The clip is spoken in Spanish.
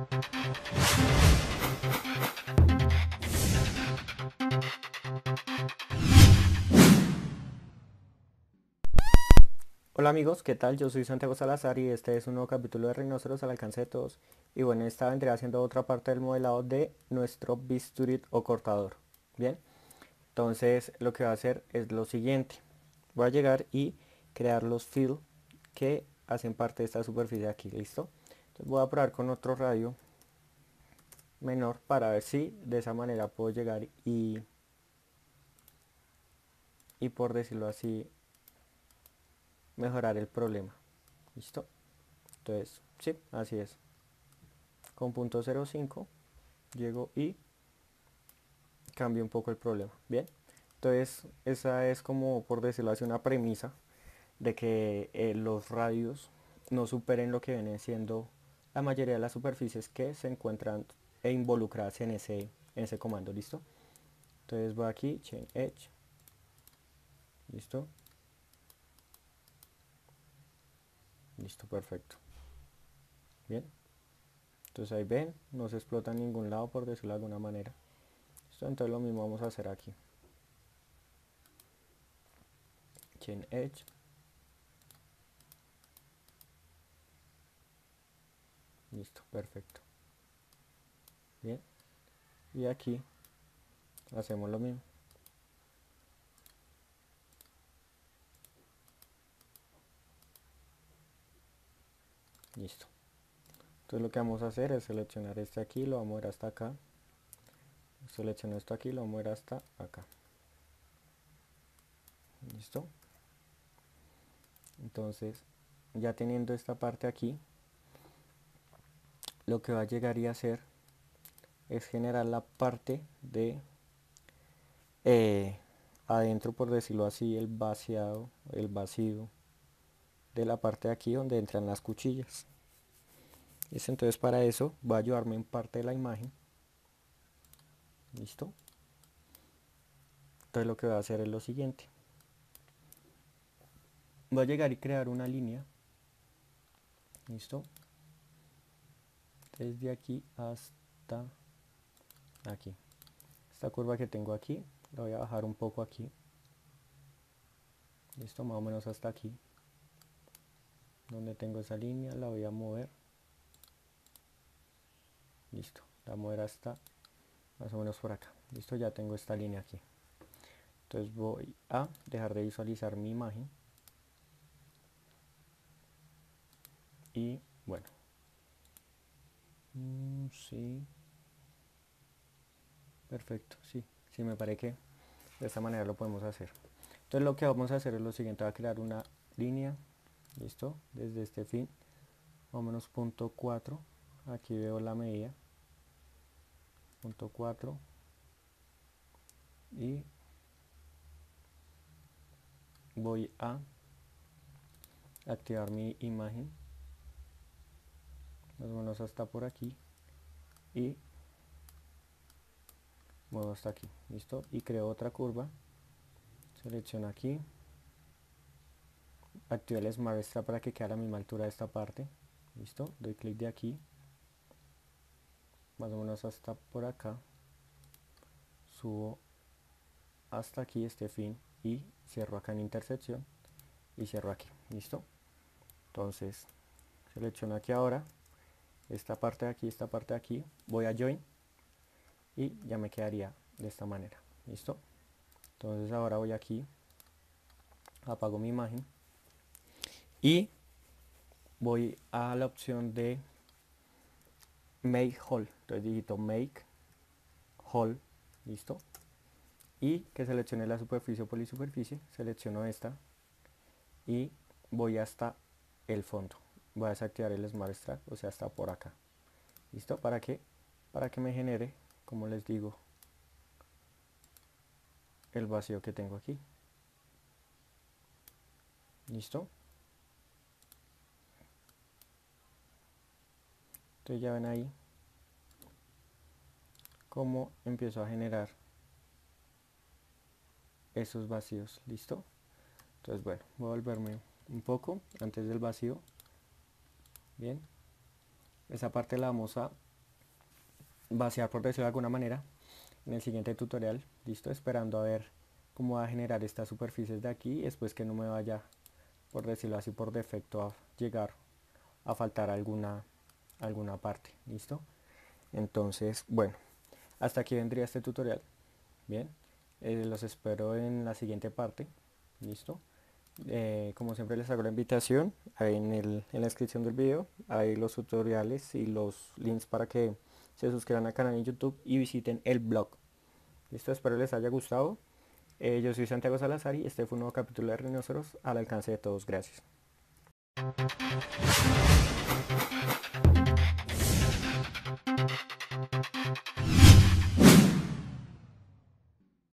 Hola amigos, ¿qué tal? Yo soy Santiago Salazar y este es un nuevo capítulo de Rinoceros al alcance de todos. Y bueno, esta vendría siendo otra parte del modelado de nuestro bisturí o cortador. Bien, entonces lo que voy a hacer es lo siguiente. Voy a llegar y crear los fill que hacen parte de esta superficie de aquí, ¿listo? Entonces voy a probar con otro radio menor para ver si de esa manera puedo llegar y por decirlo así, mejorar el problema. ¿Listo? Entonces, sí, así es. Con .05 llego y cambio un poco el problema. Bien, entonces esa es como, por decirlo así, una premisa de que los radios no superen lo que vienen siendo la mayoría de las superficies que se encuentran involucradas en ese comando. ¿Listo? Entonces voy aquí, chain edge. ¿Listo? Listo, perfecto. Bien, entonces ahí ven, no se explota en ningún lado, por decirlo de alguna manera. ¿Listo? Entonces lo mismo vamos a hacer aquí. Chain edge. Listo, perfecto. Bien, y aquí hacemos lo mismo. Listo. Entonces lo que vamos a hacer es seleccionar este aquí, lo vamos a mover hasta acá. Selecciono esto aquí, lo vamos a mover hasta acá. Listo. Entonces, ya teniendo esta parte aquí, lo que va a llegar y hacer es generar la parte de adentro, por decirlo así, el vaciado, el vacío de la parte de aquí donde entran las cuchillas. ¿Listo? Entonces para eso va a ayudarme en parte de la imagen. ¿Listo? Entonces lo que voy a hacer es lo siguiente. Voy a llegar y crear una línea. ¿Listo? Desde aquí hasta aquí. Esta curva que tengo aquí, la voy a bajar un poco aquí. Listo, más o menos hasta aquí. Donde tengo esa línea, la voy a mover. Listo, la voy a mover hasta más o menos por acá. Listo, ya tengo esta línea aquí. Entonces voy a dejar de visualizar mi imagen. Y bueno, sí, perfecto, sí, sí me parece que de esta manera lo podemos hacer. Entonces lo que vamos a hacer es lo siguiente, voy a crear una línea, listo, desde este fin, más o menos punto 4, aquí veo la medida, punto 4, y voy a activar mi imagen, más o menos hasta por aquí, y muevo hasta aquí, listo, y creo otra curva, selecciono aquí, activo el Smart Extra para que quede a la misma altura de esta parte, listo, doy clic de aquí, más o menos hasta por acá, subo hasta aquí este fin y cierro acá en intersección y cierro aquí, listo. Entonces selecciono aquí ahora esta parte de aquí, esta parte de aquí, voy a join y ya me quedaría de esta manera, listo. Entonces ahora voy aquí, apago mi imagen y voy a la opción de make hole, entonces digito make hole, listo, y que seleccione la superficie o polisuperficie, selecciono esta y voy hasta el fondo, voy a desactivar el Smart Extract, o sea hasta por acá, listo, ¿para qué? Para que me genere, como les digo, el vacío que tengo aquí, listo. Entonces ya ven ahí cómo empiezo a generar esos vacíos, listo. Entonces bueno, voy a volverme un poco antes del vacío. Bien, esa parte la vamos a vaciar, por decirlo de alguna manera, en el siguiente tutorial. Listo, esperando a ver cómo va a generar estas superficies de aquí, después que no me vaya, por decirlo así, por defecto a llegar a faltar alguna parte. Listo. Entonces, bueno, hasta aquí vendría este tutorial. Bien, los espero en la siguiente parte. Listo. Como siempre les hago la invitación, ahí en la descripción del video hay los tutoriales y los links para que se suscriban al canal en YouTube y visiten el blog. Listo, espero les haya gustado. Yo soy Santiago Salazar y este fue un nuevo capítulo de Rinoceros al alcance de todos. Gracias.